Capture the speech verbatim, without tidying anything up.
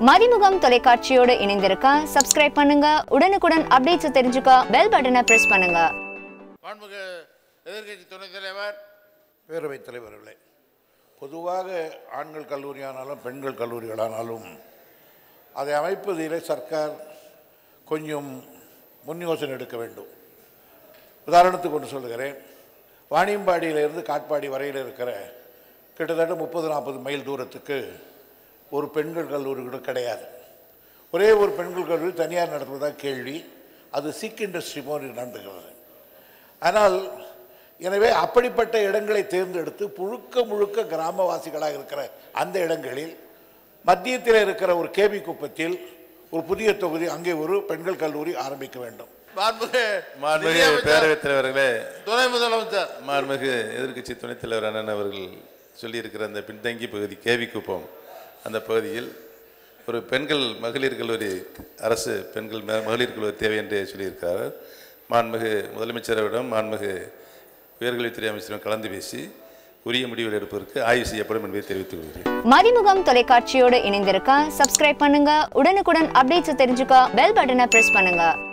மதிமுகம் தொலைக்காட்சியோடு இணைந்திருக்க சப்ஸ்கிரைப் பண்ணுங்க. உடனுக்குடன் அப்டேட்ஸ் தெரிஞ்சுக்க பெல் பட்டனை பிரஸ் பண்ணுங்க. மாண்புமிகு எதிர்க்கட்சி துணைத் தலைவர், பேரவைத் தலைவர்களே, பொதுவாக ஆண்கள் கல்லூரியானாலும் பெண்கள் கல்லூரிகளானாலும் அதை அமைப்பதிலே சர்க்கார் கொஞ்சம் முன் யோசனை எடுக்க வேண்டும். உதாரணத்துக்கு ஒன்று சொல்லுகிறேன். வாணியம்பாடியிலிருந்து காட்பாடி வரையில் இருக்கிற கிட்டத்தட்ட முப்பது நாற்பது மைல் தூரத்துக்கு ஒரு பெண்கள் கல்லூரி கூட கிடையாது. ஒரே ஒரு பெண்கள் கல்லூரி தனியார் நடத்துவதாக கேள்வி. அது சிக் இண்டஸ்ட்ரி போன்று நடந்துகிறது. ஆனால் எனவே அப்படிப்பட்ட இடங்களை தேர்ந்தெடுத்து முழுக்க முழுக்க கிராமவாசிகளாக இருக்கிற அந்த இடங்களில் மத்தியத்தில் இருக்கிற ஒரு கேபி குப்பத்தில் ஒரு புதிய தொகுதி, அங்கே ஒரு பெண்கள் கல்லூரி ஆரம்பிக்க வேண்டும். மாண்புமிகு பேரவைத் தலைவர்களே, துணை முதலமைச்சர், மாண்புமிகு எதிர்க்கட்சி துணைத் தலைவர் அண்ணன் அவர்கள் சொல்லியிருக்கிற அந்த பின்தங்கி பகுதி கேவி குப்பம், அந்த பகுதியில் ஒரு பெண்கள் மகளிர் கல்லூரி, அரசு பெண்கள் மகளிர் கல்லூரி தேவை என்று சொல்லியிருக்கிறார். மாண்புமிகு முதலமைச்சரிடம் மாண்புமிகு உயர்கல்வித்துறை அமைச்சரிடம் கலந்து பேசி உரிய முடிவுகள் எடுப்பதற்கு ஆய்வு செய்யப்படும் என்பதை தெரிவித்துக் கொள்கிறேன். மதிமுகம் தொலைக்காட்சியோடு இணைந்திருக்க சப்ஸ்கிரைப் பண்ணுங்க. உடனுக்குடன் அப்டேட்ஸ் தெரிஞ்சுக்க பெல் பட்டனை பிரஸ் பண்ணுங்க.